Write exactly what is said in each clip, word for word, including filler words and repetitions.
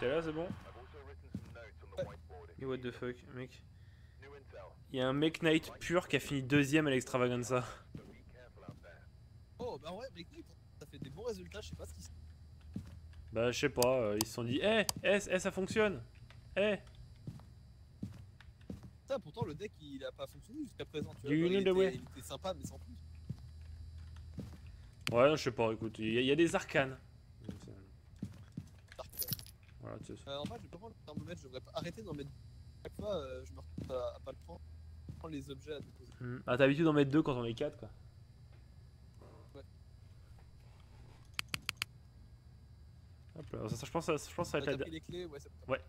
T'es là, c'est bon? Ouais. Et what the fuck, mec. Il y a un mec Knight pur qui a fini deuxième à l'extravaganza. Oh, bah ouais, mec, ça fait des bons résultats, je sais pas ce qui se Bah, je sais pas, euh, ils se sont dit, eh, eh, eh, ça fonctionne! Eh! Ça, pourtant, le deck il a pas fonctionné jusqu'à présent, tu Do vois. you Genre, know il, the way? était, il était sympa, mais sans plus. Ouais, non, je sais pas, écoute, il y, a- il y a des arcanes. Dark, ouais. Voilà, tu sais. Euh, en fait, je vais pas prendre le thermomètre, je devrais pas arrêter d'en mettre. Chaque fois, euh, je me retrouve à, à pas le prendre. Prendre les objets à déposer. Hmm. Ah, t'as l'habitude d'en mettre deux quand on est quatre, quoi. Ouais. Hop là, ça, ça, je pense, ça, je pense que ça va Ah, être t'as la pris dernière. les clés, ouais, c'est bon. Ouais.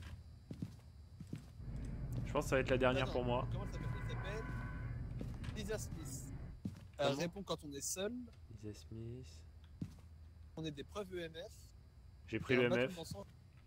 Je pense que ça va être la dernière Attends, pour moi. comment elle s'appelle? Elle s'appelle Lisa Smith. Elle Comment? répond quand on est seul. Lisa Smith. On est des preuves E M F. J'ai pris et le un bâton M F. d'encens.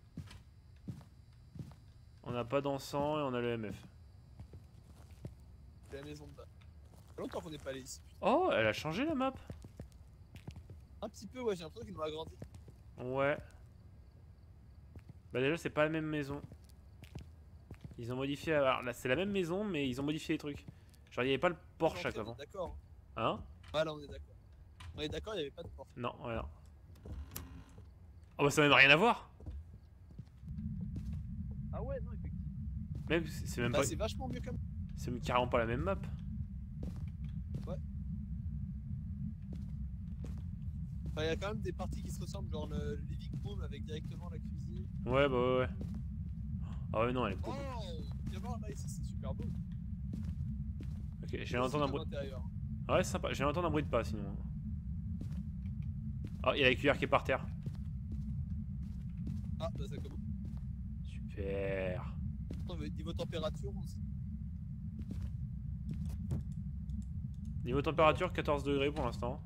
On n'a pas d'encens et on a le M F. C'est la maison de bas. Ça fait longtemps qu'on n'est pas allé ici. Oh, elle a changé la map. Un petit peu, ouais, j'ai l'impression qu'ils l'ont agrandi. Ouais. Bah déjà c'est pas la même maison. Ils ont modifié... Alors là c'est la même maison mais ils ont modifié les trucs. Genre il n'y avait pas le porche L'entrée, on avant. est d'accord. Hein? Ouais, là, on est d'accord. On est d'accord, il n'y avait pas de porte. Non, ouais non. Oh bah ça n'a même rien à voir. Ah ouais, non, effectivement. Même c'est même Bah, pas... c'est vachement mieux comme. C'est même carrément pas la même map. Ouais. Enfin, il y a quand même des parties qui se ressemblent, genre le, le living room avec directement la cuisine. Ouais bah ouais ouais. Ah ouais non elle est cool. Oh, viens voir là, ici, c'est super beau. Ok, j'ai l'entendre un bruit... Intérieur. Ah ouais c'est sympa, j'ai l'entendre un bruit de pas sinon. Oh il y a la cuillère qui est par terre. Ah, bah ça commence. Super. Niveau température, on s- Niveau température quatorze degrés pour l'instant.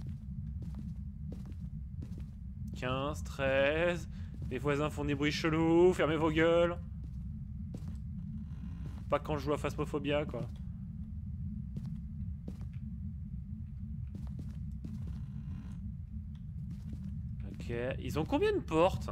quinze, treize. Les voisins font des bruits chelous. Fermez vos gueules. Pas quand je joue à Phasmophobia quoi. Ok. Ils ont combien de portes?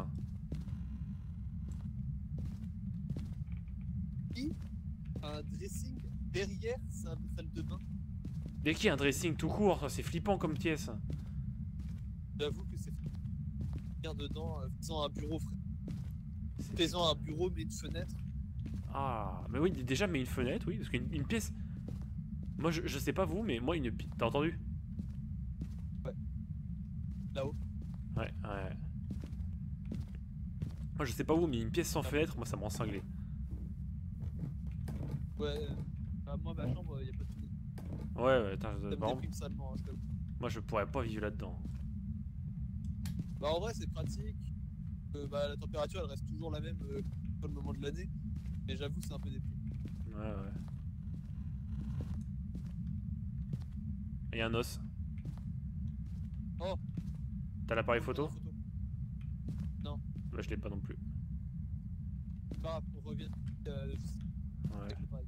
un dressing derrière sa salle de bain. Dès qu'il y a un dressing tout court, c'est flippant comme pièce. J'avoue que c'est bien dedans, euh, faisant un bureau frais. Faisant un bureau mais une fenêtre. Ah, mais oui, déjà, mais une fenêtre, oui, parce qu'une une pièce. Moi, je, je sais pas vous, mais moi, une. pi- T'as entendu? Là-haut. Ouais, ouais. Moi, je sais pas vous, mais une pièce sans fenêtre, moi, ça me rend cinglé. Ouais. euh, bah, moi ma chambre, il y a pas de fenêtre. Ouais, ouais, attends, Ça je- me par exemple, déprime salement, hein, je t'avoue. moi, je pourrais pas vivre là-dedans. Bah en vrai c'est pratique. Euh, bah la température elle reste toujours la même euh, au moment de l'année. Mais j'avoue c'est un peu déprimant. Ouais, ouais. Il y a un os. Oh. T'as l'appareil photo? photo. Bah, je l'ai pas non plus. Bah on revient. Euh, juste Ouais. avec l'appareil.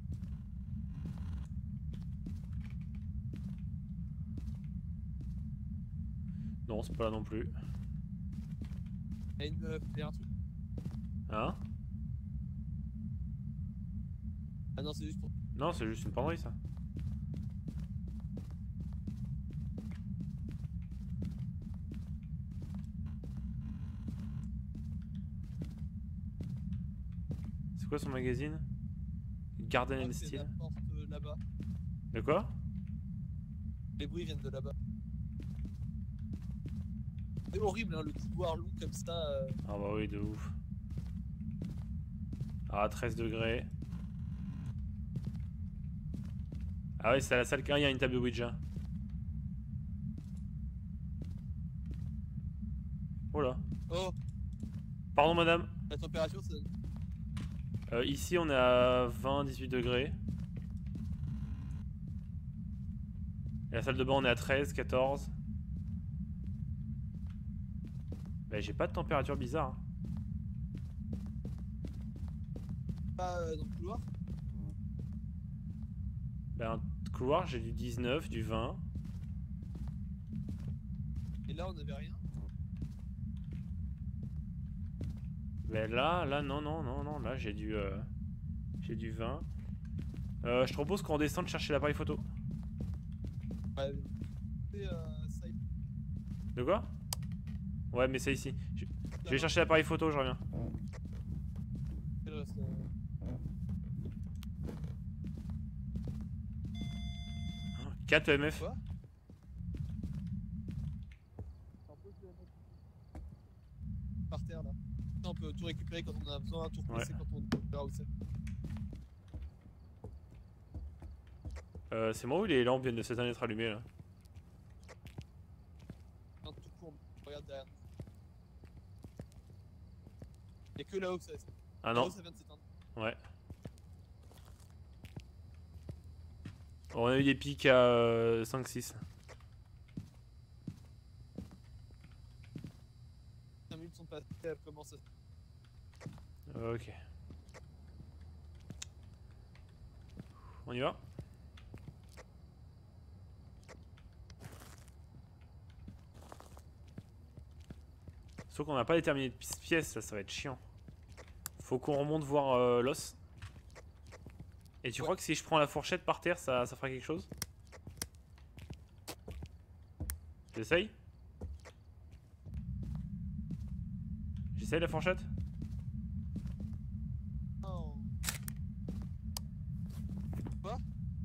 Non, c'est pas là non plus. Il y a une meuf, il y a un truc. Hein? Ah non c'est juste pour. Non, c'est juste une penderie, ça. C'est quoi son magazine? Garden Ah, and c'est la Steel. porte euh, là-bas. De quoi? Les bruits viennent de là-bas. C'est horrible hein, le couloir long comme ça. euh. Ah bah oui, de ouf. Ah, treize degrés. Ah ouais, c'est à la salle car il y a une table de Ouija. Oh là. Oh, Pardon madame. la température c'est. Euh, ici on est à vingt dix-huit degrés. Et la salle de bain on est à treize quatorze. Bah j'ai pas de température bizarre. Hein. Pas euh, dans le couloir. Bah un couloir j'ai du dix-neuf, du vingt. Et là on avait rien. Mais là, là, non, non, non, non, là j'ai du... Euh, j'ai du vin. Euh, je te propose qu'on descende chercher l'appareil photo. Ouais, et, euh, ça, De quoi? Ouais, mais c'est ici. Je, je vais chercher l'appareil photo, je reviens. il reste, euh, quatre E M F. Quoi? Un peu de mettre par terre là. On peut tout récupérer quand on a besoin, tout replacer Ouais. quand on verra où c'est. Euh, c'est moi où les lampes viennent de s'éteindre et d'être allumées là? Un tout court, regarde derrière. Y'a que là-haut que ça. Ah Là-haut non. ça vient de s'éteindre. Ouais. On a eu des pics à euh, cinq six. cinq minutes sont passées, elle commence à. Ok. On y va? Sauf qu'on n'a pas déterminé de pièces, ça, ça va être chiant. Faut qu'on remonte voir euh, l'os. Et tu Ouais. crois que si je prends la fourchette par terre, ça, ça fera quelque chose? J'essaye? J'essaye la fourchette? Oh. Quoi?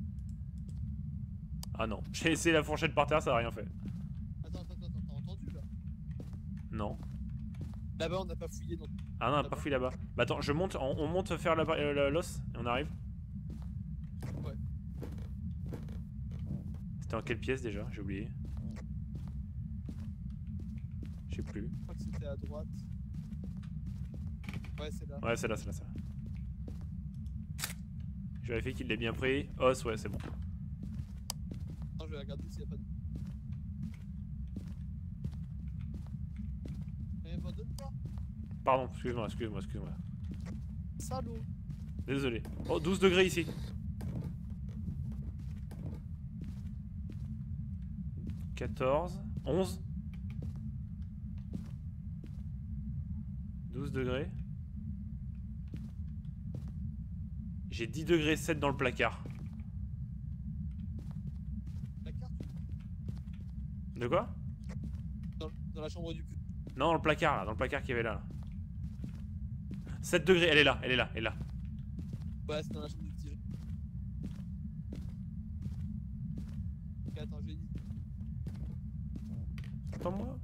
Ah non, j'ai essayé la fourchette par terre, ça a rien fait. Attends, attends, attends, t'as entendu là? Non. Là-bas on n'a pas fouillé donc. Ah non, on a pas fouillé là-bas. Bah attends, je monte, on, on monte faire la- euh, l'os et on arrive. Ouais. C'était en quelle pièce déjà? J'ai oublié. Je sais plus. Je crois que c'était à droite. Ouais, c'est là. Ouais, c'est là, c'est là, c'est là. Je vérifie qu'il l'ait bien pris. Os, ouais, c'est bon. Non, je vais regarder s'il y a pas de. Eh, bah donne pas. Pardon, excuse-moi, excuse-moi, excuse-moi. Salaud. Désolé. Oh, douze degrés ici. quatorze, onze. douze degrés. J'ai dix degrés sept dans le placard. La carte De quoi? dans, dans la chambre du pu. Non, dans le placard là, dans le placard qu'il y avait là. là. sept degrés, elle est là, elle est là, elle est là. Ouais, c'est dans la chambre du petit. Ok, attends, j'ai dit. Attends-moi.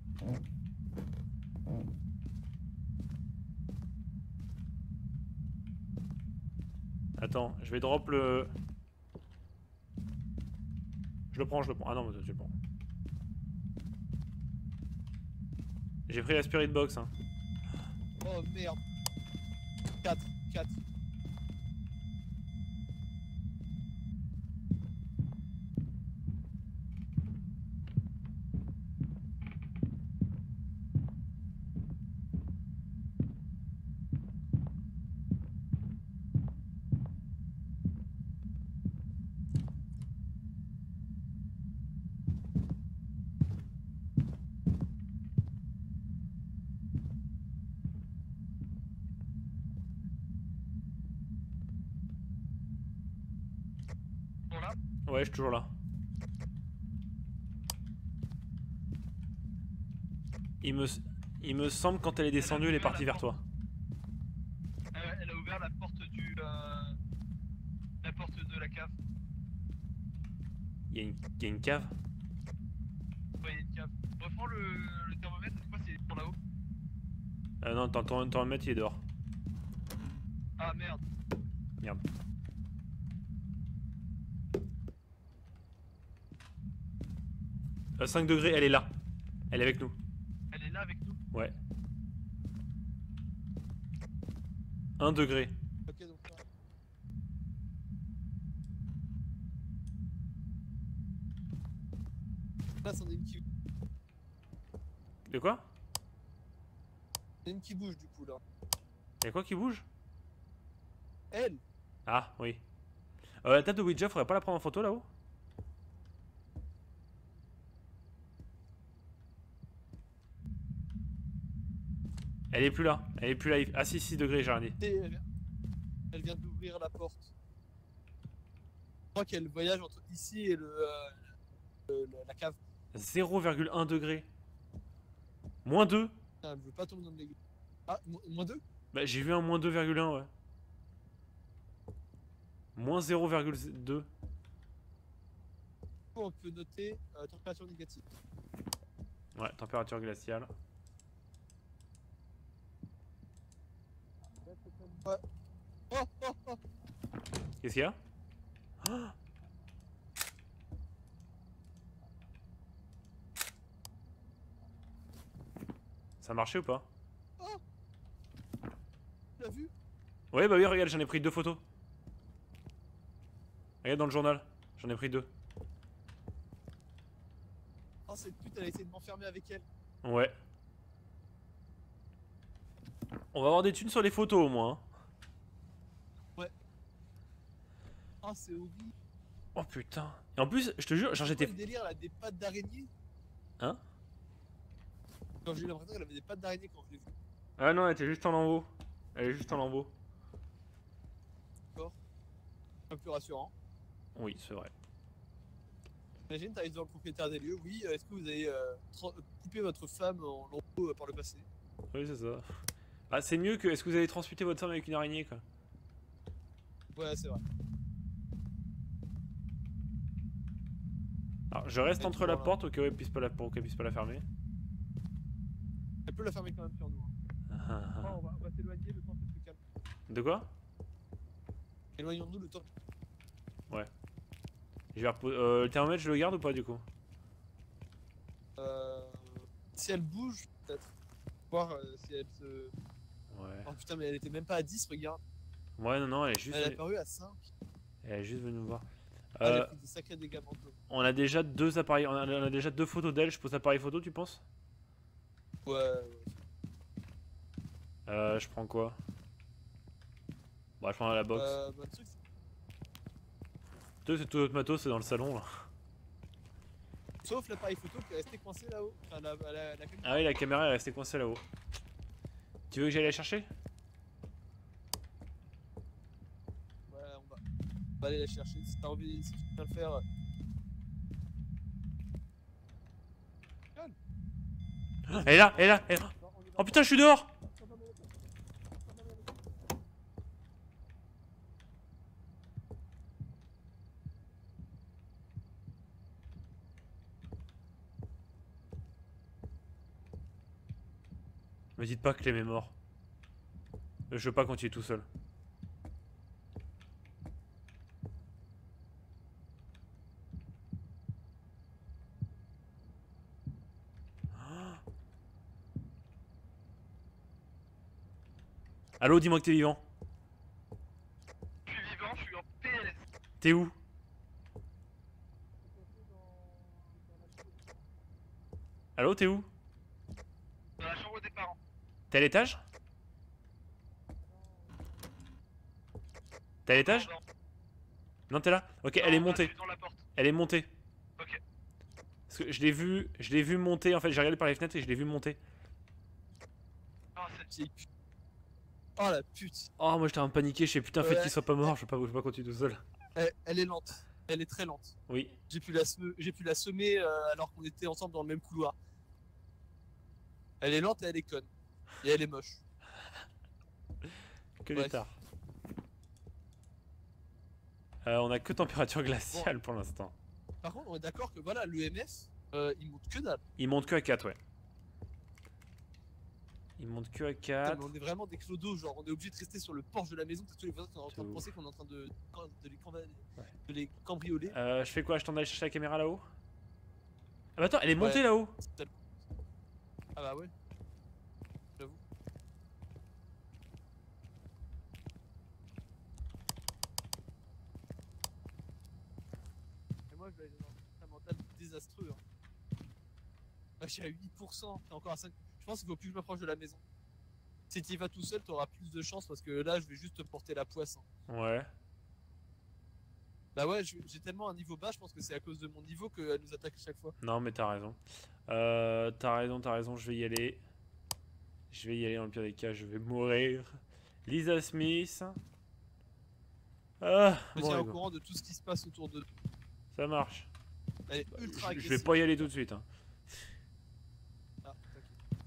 Attends, je vais drop le... Je le prends, je le prends. Ah non, mais tu le prends. J'ai pris la spirit box. Hein. Oh merde. quatre, quatre. Bon là. Ouais, je suis toujours là. Il me, il me semble quand elle est descendue, elle est partie vers toi. Euh, elle a ouvert la porte du. Euh, la porte de la cave. Il y, a une- il y a une cave. Ouais, il y a une cave. Reprends le, le thermomètre, c'est quoi, c'est pour là-haut? Euh, non, ton, ton, ton mètre il est dehors. Ah merde. Merde. Euh, cinq degrés, elle est là. Elle est avec nous. Elle est là avec nous. Ouais. un degré. Ok, donc là. Là, c'en est une qui. De quoi? Il y en a une qui bouge du coup là. Y'a quoi qui bouge? Elle. Ah, oui. Euh, la table de Ouija, faudrait pas la prendre en photo là-haut? Elle est plus là. Elle est plus là. Ah si, six degrés, j'ai regardé. Et elle vient, elle vient d'ouvrir la porte. Je crois qu'elle voyage entre ici et le, euh, le- le- la cave. zéro virgule un degré. Moins deux. Ah, elle veut pas tomber dans le l'égout. Ah, mo- moins deux. Bah j'ai vu un moins deux virgule un, ouais. Moins zéro virgule deux. On peut noter euh, température négative. Ouais, température glaciale. Ouais. Oh, oh, oh. Qu'est-ce qu'il y a? Ah, ça a marché ou pas? Tu l'as vu? Ouais, bah oui, regarde, j'en ai pris deux photos. Regarde dans le journal, j'en ai pris deux. Oh, cette pute, elle a essayé de m'enfermer avec elle. Ouais. On va avoir des thunes sur les photos au moins. hein. Oh, c'est horrible. Oh putain. Et en plus, je te jure, genre C'est quoi j'étais. le délire, elle a des pattes d'araignée. Hein? Quand j'ai eu l'impression qu'elle avait des pattes d'araignée quand je l'ai vue. Ah non, elle était juste en lambeau. Elle est juste en lambeau. D'accord. Un peu rassurant. Oui, c'est vrai. Imagine, t'arrives devant le propriétaire des lieux. Oui, euh, est-ce que vous avez euh, tra- coupé votre femme en lambeaux euh, par le passé? Oui, c'est ça. Ah, c'est mieux que. Est-ce que vous avez transmuté votre femme avec une araignée, quoi? Ouais, c'est vrai. Alors, je reste Et entre toujours la là. porte au cas où elle puisse pas la... pour qu'elle puisse pas la fermer. Elle peut la fermer quand même sur nous. Hein. Oh, on va, on va s'éloigner le temps que c'est plus calme. De quoi? Éloignons-nous le temps. Je vais repo- euh, le thermomètre, je le garde ou pas du coup? Euh, si elle bouge, peut-être. Voir euh, si elle se. Ouais. Oh putain, mais elle était même pas à dix, regarde. Ouais, non, non, elle est juste, Elle est venue... apparue à cinq. elle est juste venue me voir. Ah, elle Euh, a pris des sacrés dégâts mentaux. on a déjà deux appareils, on a, on a déjà deux photos d'elle. Je pose appareil photo, tu penses? Ouais, ouais. Euh, je prends quoi? Bah, je prends la box. Euh, bah, le truc, c'est- Toi, c'est tout notre matos, c'est dans le salon là. Sauf l'appareil photo qui est resté coincé là-haut. Enfin, la, la, la, la caméra. Ah oui, la caméra est restée coincée là-haut. Tu veux que j'aille la chercher? Ouais, on va, on va aller la chercher. Si t'as envie, si tu peux le faire. Elle est là, elle est là, elle est là. Oh putain, je suis dehors! Me dites pas que Clem est mort. Je veux pas continuer tout seul. Allô, dis-moi que t'es vivant. Je suis vivant, je suis en P L S. T'es où? Allô, t'es où? Dans la chambre des parents. T'es à l'étage? T'es à l'étage? Non, Non, t'es là? Ok, non, elle est non, montée. je suis dans la porte. Elle est montée. Ok. Parce que je l'ai vu, je l'ai vu monter. En fait, j'ai regardé par les fenêtres et je l'ai vu monter. Non, c'est... Vieille pute. Oh la pute. Oh, moi j'étais un peu paniqué. Je sais putain, fait Ouais. qu'il soit pas mort. Je veux pas, je veux pas continuer tout seul. Elle, elle est lente. Elle est très lente. Oui. J'ai pu la, sem- j'ai pu la semer euh, alors qu'on était ensemble dans le même couloir. Elle est lente et elle est conne. Et elle est moche. Que Bref. des tards. Euh, on a que température glaciale pour l'instant. Par contre, on est d'accord que voilà, l'E M S, euh, il monte que dalle. Il monte que à quatre, ouais. Il monte que à Putain, quatre. mais on est vraiment des clodos, genre on est obligé de rester sur le porche de la maison parce que tous les voisins sont en train de ouf. penser qu'on est en train de, de, les, camba- Ouais. de les cambrioler. Euh, je fais quoi? Je tente d'aller chercher la caméra là-haut? Ah bah attends, elle est montée Ouais. là-haut. Ah bah ouais. J'avoue. Et moi je vais aller dans un mental désastreux. Hein. Là je suis à huit pour cent, t'es encore à cinq. Je pense qu'il faut plus que je m'approche de la maison. Si tu y vas tout seul, t'auras plus de chance parce que là je vais juste te porter la poisse. Hein. Ouais. Bah ouais, je- j'ai tellement un niveau bas, je pense que c'est à cause de mon niveau qu'elle nous attaque à chaque fois. Non, mais t'as raison. Euh, t'as raison, t'as raison, je vais y aller. Je vais y aller dans le pire des cas, je vais mourir. Lisa Smith. Ah, Je me bon, tiens au allez, go. courant de tout ce qui se passe autour de. Ça marche. Elle est ultra Je, je agressive. vais pas y aller tout de suite. Hein. Ah, t'inquiète.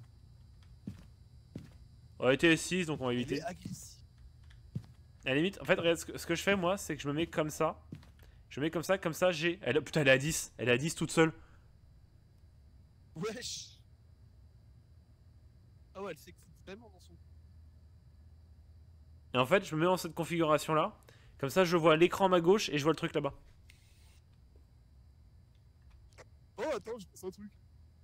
On a été six, donc on va Elle éviter. est agressive. À la limite, en fait, regarde, ce que, ce que je fais moi, c'est que je me mets comme ça. Je me mets comme ça, comme ça, j'ai. Elle, putain, elle est à dix. Elle est à dix toute seule. Wesh. Ah ouais, elle s'excite vraiment dans son. Et en fait, je me mets dans cette configuration là. Comme ça, je vois l'écran à ma gauche et je vois le truc là-bas. Oh, attends, je pense à un truc.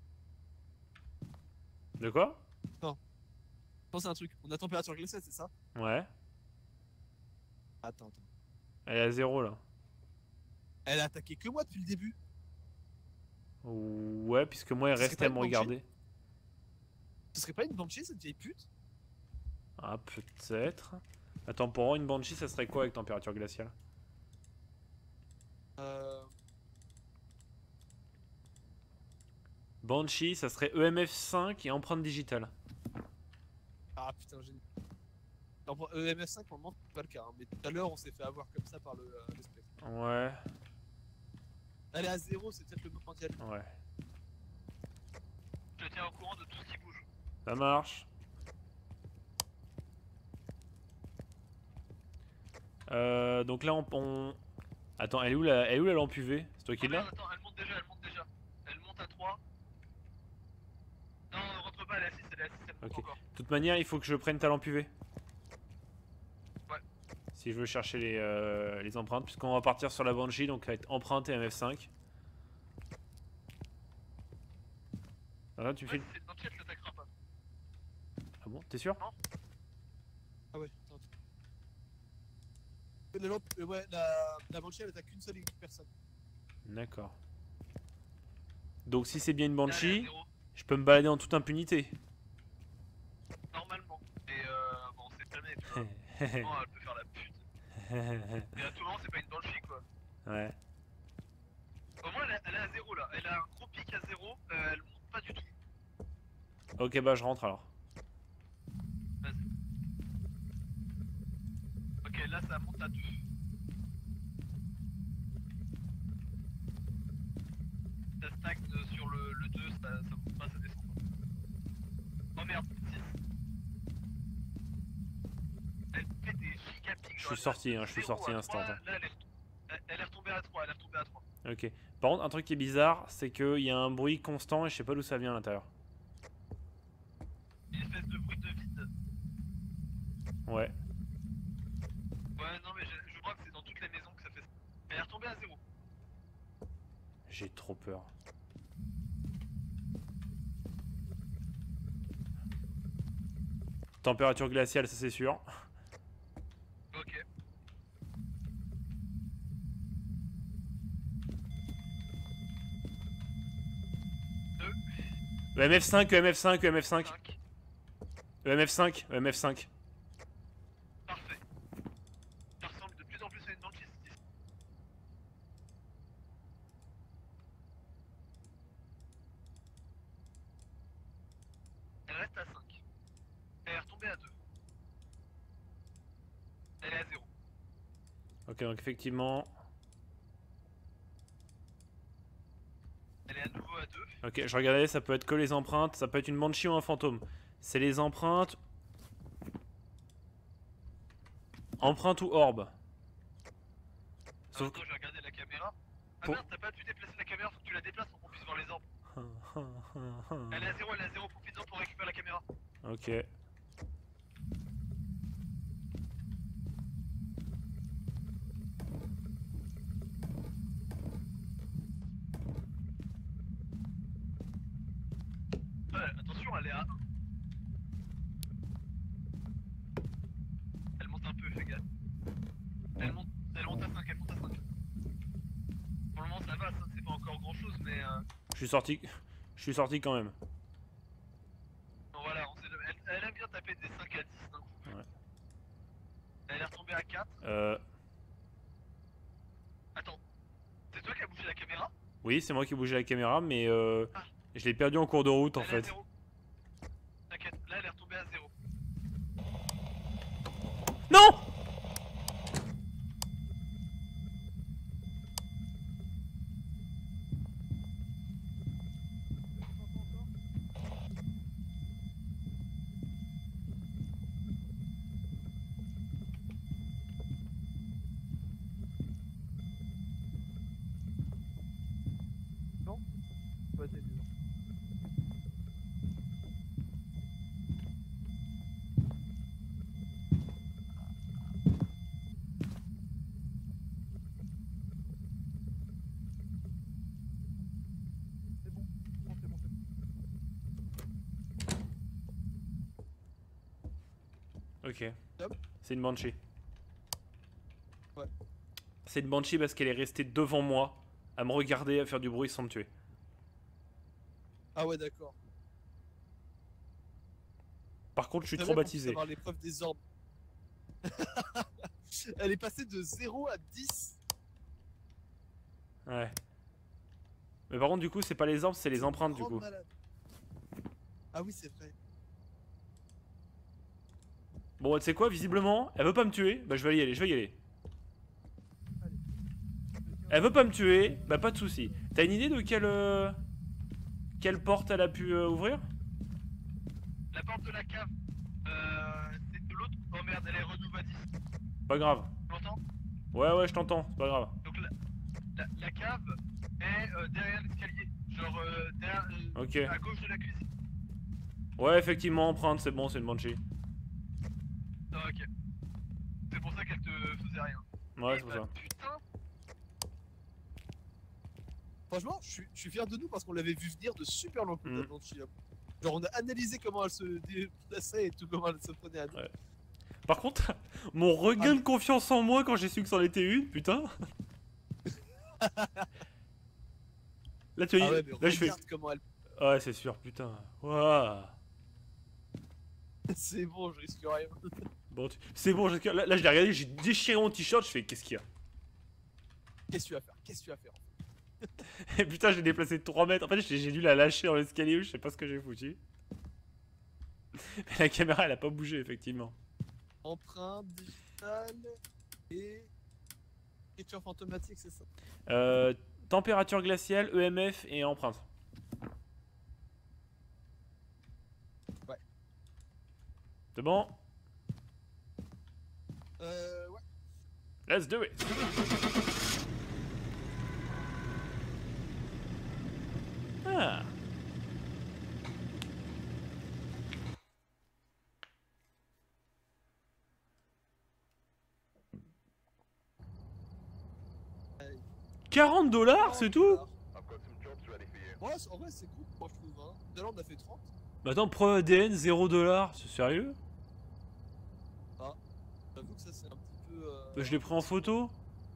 De quoi? Je pense à un truc. On a température glacée, c'est ça? Ouais. Attends, attends. Elle est à zéro là. Elle a attaqué que moi depuis le début. Ouais, puisque moi, elle Ce serait restait pas à une me banshee? regarder. Ce serait pas une banshee cette vieille pute? Ah, peut-être. Attends, pour une banshee, ça serait quoi avec température glaciale? Euh. Banshee, ça serait E M F cinq et empreinte digitale. Ah putain, génial. Alors, E M F cinq, pour le moment, c'est pas le cas. Hein, mais tout à l'heure, on s'est fait avoir comme ça par le, euh, le spectre. Ouais, Elle est à zéro, c'est peut-être le moment d'y aller. ouais. Je te tiens au courant de tout ce qui bouge. Ça marche. Euh, donc là, on, on- Attends, elle est où la, elle est où la lampe U V? C'est toi qui Oh l'as? merde, attends, elle monte déjà, elle monte déjà. Elle monte à trois. Non, ne rentre pas, elle est à six, elle est à six, elle monte Ok. encore. De toute manière, il faut que je prenne ta lampe U V. Ouais. Si je veux chercher les, euh, les empreintes, puisqu'on va partir sur la Banshee, donc avec empreinte et M F cinq. Ah, tu me fais... Ouais, si c'est une banshee, elle t'attaquera pas. Ah bon, t'es sûr? Ah ouais, attends. attends. La lampe, euh, ouais, la, la banshee, elle attaque qu'une seule et unique personne. D'accord. Donc si c'est bien une Là, elle est à Banshee, zéro, je peux me balader en toute impunité. normalement. Et euh, bon, on sait jamais, tu vois. Vraiment, elle peut faire la pute. Et à tout moment, c'est pas une banshee, quoi. Ouais. Au moins, elle est, elle est à zéro, là. Elle a un gros pic à zéro, euh, elle monte pas du tout. Ok, bah je rentre alors. Ok, là, ça monte à deux. Ça stagne sur le, le deux, ça, ça monte pas, ça descend pas. Oh merde, six. Elle fait des giga pics. Je suis sorti, hein, je suis sorti instant. Là, hein. elle est, elle, elle est retombée à trois, elle est retombée à trois. Ok. Par contre, un truc qui est bizarre, c'est qu'il y a un bruit constant et je sais pas d'où ça vient à l'intérieur. Une espèce de bruit de vide. Ouais. Ouais, non, mais je, je crois que c'est dans toutes les maisons que ça fait ça. Elle est retombée à zéro. J'ai trop peur. Température glaciale, ça c'est sûr. Ok. E M F cinq, E M F cinq, E M F cinq. cinq. E M F cinq, E M F cinq. Parfait. Ça ressemble de plus en plus à une banshee. cette histoire. Elle reste à cinq. Elle est retombée à deux. Elle est à zéro. Ok, donc effectivement. Elle est à nouveau à deux. Ok, je regardais, ça peut être que les empreintes, ça peut être une Banshee ou un fantôme. C'est les empreintes. Empreinte ou orbe. Sauf Attends, je vais regarder la caméra. Ah Pour- merde, t'as pas pu déplacer la caméra, faut que tu la déplaces pour qu'on puisse voir les orbes. que... Elle est à zéro, elle est à zéro, profites-en pour récupérer la caméra. Ok. Ouais, attention, elle est à un. Elle monte un peu, fais gaffe. Elle monte, elle monte à cinq, elle monte à cinq. Pour le moment, ça va, ça c'est pas encore grand chose, mais euh, Je suis sorti. Je suis sorti quand même. bon, voilà, on sait jamais. Elle, elle aime bien taper des cinq à dix d'un coup. Ouais. Elle est retombée à quatre. Euh... Attends, c'est toi qui as bougé la caméra? Oui, c'est moi qui ai bougé la caméra, mais euh... Ah. je l'ai perdu en cours de route en Elle est à fait. zéro. T'inquiète, là elle est retombée. tomber à zéro. Non! Ouais, t'es mieux. C'est bon, c'est bon, c'est bon, c'est bon. Ok. Top. C'est une Banshee. Ouais. C'est une Banshee parce qu'elle est restée devant moi, à me regarder, à faire du bruit sans me tuer. Ah ouais, d'accord. Par contre, je suis C'est vrai qu'on traumatisé. puisse avoir l'épreuve des orbes. Elle est passée de zéro à dix. Ouais. Mais par contre, du coup, c'est pas les orbes, c'est les empreintes du Grande coup. malade. Ah oui, c'est vrai. Bon, tu sais quoi, visiblement, elle veut pas me tuer. Bah, je vais y aller, je vais y aller. Elle veut pas me tuer, bah, pas de soucis. T'as une idée de quelle, euh, quelle porte elle a pu euh, ouvrir? La porte de la cave, euh, c'est de l'autre. Oh merde, elle est renouveau à dix. Pas grave. Tu m'entends? Ouais, ouais, je t'entends, c'est pas grave. Donc la, la, la cave est euh, derrière l'escalier. Genre euh, derrière, euh, Ok. à gauche de la cuisine. Ouais, effectivement, empreinte, c'est bon, c'est une Banshee. Ah, ok. C'est pour ça qu'elle te faisait rien. Ouais, Et c'est pour bah, ça. putain, Franchement, je suis, je suis fier de nous parce qu'on l'avait vu venir de super loin que Mm. la Banshee, là. Genre, on a analysé comment elle se déplaçait et tout, comment elle se prenait à nous. Ouais. Par contre, mon regain Ah, de confiance en moi quand j'ai su que c'en était une, putain. Là, tu vois, Ah ouais, mais là, je fais. regarde comment elle. Ouais, c'est sûr, putain. Waouh. C'est bon, je risque rien. Bon, tu- c'est bon, je- là, là, je l'ai regardé, j'ai déchiré mon t-shirt, je fais qu'est-ce qu'il y a? Qu'est-ce que tu vas faire? Qu'est-ce que tu vas faire? Et putain, je l'ai déplacé de trois mètres. En fait, j'ai j'ai dû la lâcher dans l'escalier, je sais pas ce que j'ai foutu. Mais la caméra, elle a pas bougé, effectivement. Empreinte digitale et. Écriture fantomatique, c'est ça? Euh, température glaciale, E M F et empreinte. Ouais. C'est bon? Euh. Ouais. Let's do it! Ah! quarante dollars, c'est tout? Ouais, c'est- en vrai, c'est cool, moi je trouve. Hein. Tout à l'heure, on a fait trente. Bah attends, preuve A D N, zéro dollars, c'est sérieux? J'avoue que ça, c'est un petit peu. Euh... Bah, je l'ai pris en photo.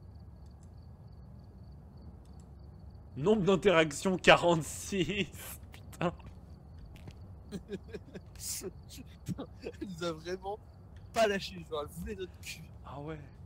Nombre d'interactions, quarante-six. Putain. Elle nous a vraiment pas lâché, genre, elle voulait notre cul. Ah ouais.